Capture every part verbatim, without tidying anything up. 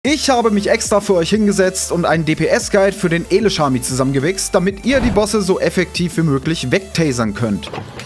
Ich habe mich extra für euch hingesetzt und einen D P S-Guide für den Eleshami zusammengewichst, damit ihr die Bosse so effektiv wie möglich wegtasern könnt.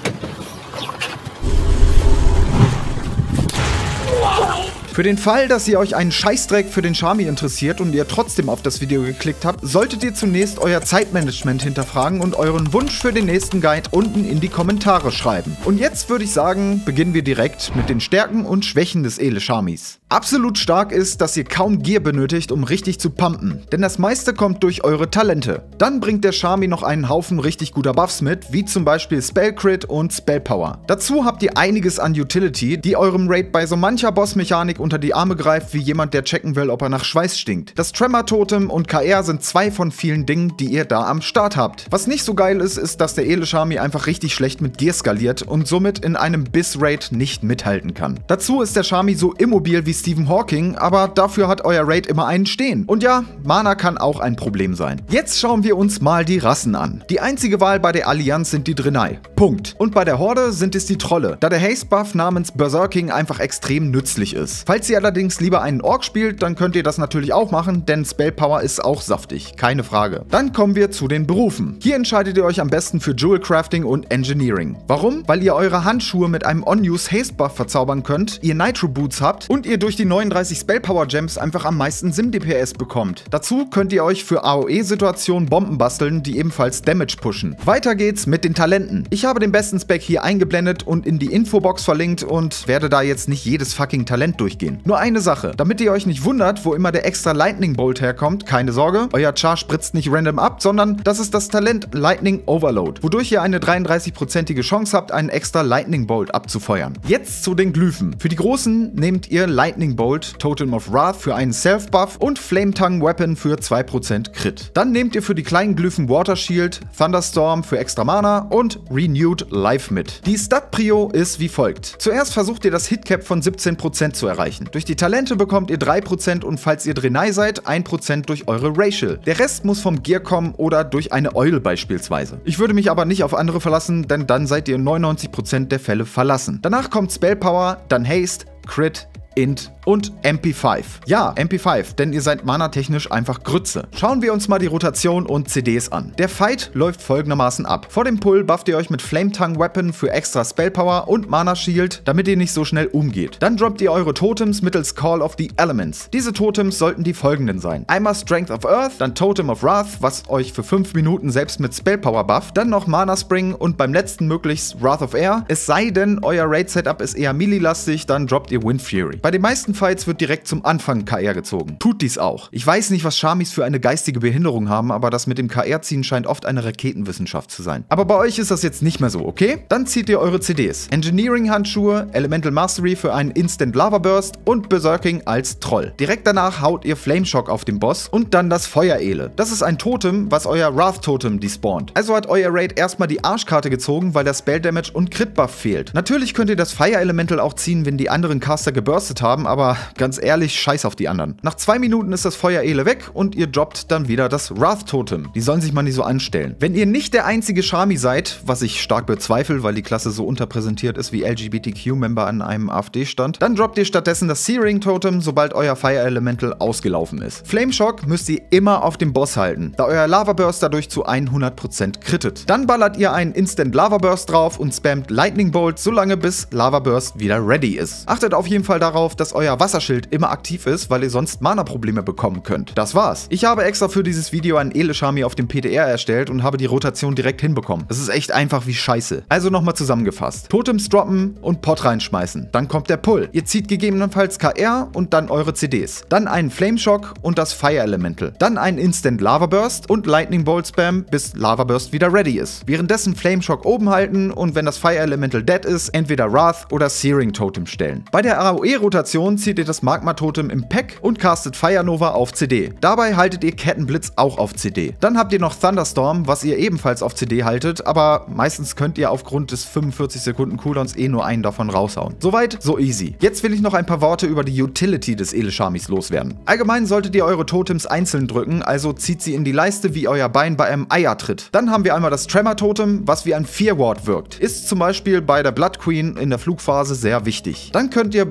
Für den Fall, dass ihr euch einen Scheißdreck für den Shami interessiert und ihr trotzdem auf das Video geklickt habt, solltet ihr zunächst euer Zeitmanagement hinterfragen und euren Wunsch für den nächsten Guide unten in die Kommentare schreiben. Und jetzt würde ich sagen, beginnen wir direkt mit den Stärken und Schwächen des Eleshamis. Absolut stark ist, dass ihr kaum Gear benötigt, um richtig zu pumpen, denn das meiste kommt durch eure Talente. Dann bringt der Shami noch einen Haufen richtig guter Buffs mit, wie zum Beispiel Spell Crit und Spell Power. Dazu habt ihr einiges an Utility, die eurem Raid bei so mancher Bossmechanik unter die Arme greift, wie jemand, der checken will, ob er nach Schweiß stinkt. Das Tremor Totem und K R sind zwei von vielen Dingen, die ihr da am Start habt. Was nicht so geil ist, ist, dass der Eleshami einfach richtig schlecht mit Gear skaliert und somit in einem Biss-Raid nicht mithalten kann. Dazu ist der Shami so immobil wie Stephen Hawking, aber dafür hat euer Raid immer einen stehen. Und ja, Mana kann auch ein Problem sein. Jetzt schauen wir uns mal die Rassen an. Die einzige Wahl bei der Allianz sind die Draenei. Punkt. Und bei der Horde sind es die Trolle, da der Haste-Buff namens Berserking einfach extrem nützlich ist. Falls ihr allerdings lieber einen Ork spielt, dann könnt ihr das natürlich auch machen, denn Spell Power ist auch saftig, keine Frage. Dann kommen wir zu den Berufen. Hier entscheidet ihr euch am besten für Jewel Crafting und Engineering. Warum? Weil ihr eure Handschuhe mit einem On-Use Haste-Buff verzaubern könnt, ihr Nitro Boots habt und ihr durch die neununddreißig Spell Power Gems einfach am meisten Sim-D P S bekommt. Dazu könnt ihr euch für A O E-Situationen Bomben basteln, die ebenfalls Damage pushen. Weiter geht's mit den Talenten. Ich habe den besten Spec hier eingeblendet und in die Infobox verlinkt und werde da jetzt nicht jedes fucking Talent durchgehen. Nur eine Sache, damit ihr euch nicht wundert, wo immer der extra Lightning Bolt herkommt, keine Sorge, euer Char spritzt nicht random ab, sondern das ist das Talent Lightning Overload, wodurch ihr eine dreiunddreißig-prozentige Chance habt, einen extra Lightning Bolt abzufeuern. Jetzt zu den Glyphen. Für die großen nehmt ihr Lightning Bolt, Totem of Wrath für einen Self-Buff und Flame Tongue Weapon für zwei Prozent Crit. Dann nehmt ihr für die kleinen Glyphen Water Shield, Thunderstorm für extra Mana und Renewed Life mit. Die Stat-Prio ist wie folgt. Zuerst versucht ihr das Hitcap von siebzehn Prozent zu erreichen. Durch die Talente bekommt ihr drei Prozent und falls ihr Draenei seid, ein Prozent durch eure Racial. Der Rest muss vom Gear kommen oder durch eine Eule beispielsweise. Ich würde mich aber nicht auf andere verlassen, denn dann seid ihr in neunundneunzig Prozent der Fälle verlassen. Danach kommt Spell Power, dann Haste, Crit, Int und M P fünf. Ja, M P fünf, denn ihr seid mana-technisch einfach Grütze. Schauen wir uns mal die Rotation und C Ds an. Der Fight läuft folgendermaßen ab. Vor dem Pull bufft ihr euch mit Flame Tongue Weapon für extra Spell Power und Mana Shield, damit ihr nicht so schnell umgeht. Dann droppt ihr eure Totems mittels Call of the Elements. Diese Totems sollten die folgenden sein. Einmal Strength of Earth, dann Totem of Wrath, was euch für fünf Minuten selbst mit Spell Power bufft, dann noch Mana Spring und beim letzten möglichst Wrath of Air. Es sei denn, euer Raid-Setup ist eher melee-lastig, dann droppt ihr Wind Fury. Bei den meisten Fights wird direkt zum Anfang K R gezogen. Tut dies auch. Ich weiß nicht, was Shamis für eine geistige Behinderung haben, aber das mit dem K R-Ziehen scheint oft eine Raketenwissenschaft zu sein. Aber bei euch ist das jetzt nicht mehr so, okay? Dann zieht ihr eure C Ds. Engineering-Handschuhe, Elemental Mastery für einen Instant Lava Burst und Berserking als Troll. Direkt danach haut ihr Flame Shock auf den Boss und dann das Feuerele. Das ist ein Totem, was euer Wrath-Totem despawnt. Also hat euer Raid erstmal die Arschkarte gezogen, weil der Spell Damage und Crit Buff fehlt. Natürlich könnt ihr das Fire Elemental auch ziehen, wenn die anderen Caster geburstet haben, aber ganz ehrlich, scheiß auf die anderen. Nach zwei Minuten ist das Feuerele weg und ihr droppt dann wieder das Wrath-Totem. Die sollen sich mal nicht so anstellen. Wenn ihr nicht der einzige Shami seid, was ich stark bezweifle, weil die Klasse so unterpräsentiert ist wie L G B T Q-Member an einem A f D-Stand, dann droppt ihr stattdessen das Searing-Totem, sobald euer Fire Elemental ausgelaufen ist. Flame Shock müsst ihr immer auf dem Boss halten, da euer Lava Burst dadurch zu hundert Prozent crittet. Dann ballert ihr einen Instant Lava Burst drauf und spammt Lightning Bolt so lange, bis Lava Burst wieder ready ist. Achtet auf jeden Fall darauf, dass euer Wasserschild immer aktiv ist, weil ihr sonst Mana-Probleme bekommen könnt. Das war's. Ich habe extra für dieses Video einen Eleshami auf dem P T R erstellt und habe die Rotation direkt hinbekommen. Das ist echt einfach wie Scheiße. Also nochmal zusammengefasst. Totems droppen und Pot reinschmeißen. Dann kommt der Pull. Ihr zieht gegebenenfalls K R und dann eure C Ds. Dann einen Flame Shock und das Fire Elemental. Dann einen Instant Lava Burst und Lightning Bolt Spam, bis Lava Burst wieder ready ist. Währenddessen Flame Shock oben halten und wenn das Fire Elemental dead ist, entweder Wrath oder Searing Totem stellen. Bei der A O E-Rotation zieht ihr das Magma-Totem im Pack und castet Fire Nova auf C D. Dabei haltet ihr Kettenblitz auch auf C D. Dann habt ihr noch Thunderstorm, was ihr ebenfalls auf C D haltet, aber meistens könnt ihr aufgrund des fünfundvierzig Sekunden Cooldowns eh nur einen davon raushauen. Soweit, so easy. Jetzt will ich noch ein paar Worte über die Utility des Eleshamis loswerden. Allgemein solltet ihr eure Totems einzeln drücken, also zieht sie in die Leiste wie euer Bein bei einem Eiertritt. Dann haben wir einmal das Tremor-Totem, was wie ein Fear Ward wirkt. Ist zum Beispiel bei der Blood Queen in der Flugphase sehr wichtig. Dann könnt ihr bei bestimmten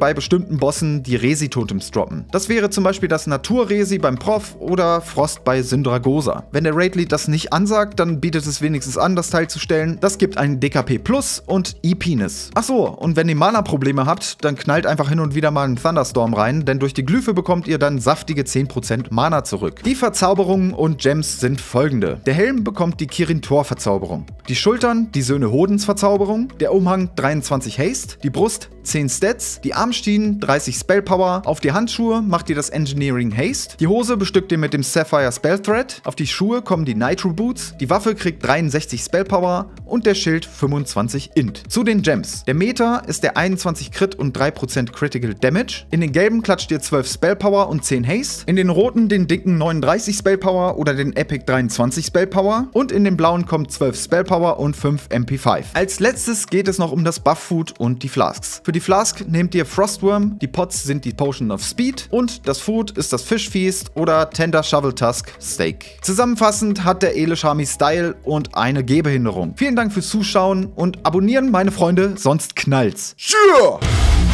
bestimmten Bossen die Resi-Totems droppen. Das wäre zum Beispiel das Natur-Resi beim Prof oder Frost bei Syndragosa. Wenn der Raid-Lead das nicht ansagt, dann bietet es wenigstens an, das Teil zu stellen. Das gibt einen D K P Plus und E-Penis. Achso, und wenn ihr Mana-Probleme habt, dann knallt einfach hin und wieder mal einen Thunderstorm rein, denn durch die Glyphe bekommt ihr dann saftige zehn Prozent Mana zurück. Die Verzauberungen und Gems sind folgende. Der Helm bekommt die Kirin-Tor-Verzauberung. Die Schultern die Söhne Hodens Verzauberung. Der Umhang dreiundzwanzig Haste. Die Brust zehn Stats. Die Armschienen dreißig Spellpower. Auf die Handschuhe macht ihr das Engineering Haste. Die Hose bestückt ihr mit dem Sapphire Spell Thread. Auf die Schuhe kommen die Nitro Boots. Die Waffe kriegt dreiundsechzig Spellpower und der Schild fünfundzwanzig Int. Zu den Gems. Der Meta ist der einundzwanzig Crit und drei Prozent Critical Damage. In den gelben klatscht ihr zwölf Spellpower und zehn Haste. In den roten den dicken neununddreißig Spellpower oder den Epic dreiundzwanzig Spellpower. Und in den blauen kommt zwölf Spellpower und fünf M P fünf. Als letztes geht es noch um das Buff Food und die Flasks. Für die Flask nehmt ihr Frostworm, die Pots sind die Potion of Speed und das Food ist das Fish Feast oder Tender Shovel Tusk Steak. Zusammenfassend hat der Eleshami Style und eine Gehbehinderung. Vielen Dank fürs Zuschauen und abonnieren, meine Freunde, sonst knallt's. Yeah!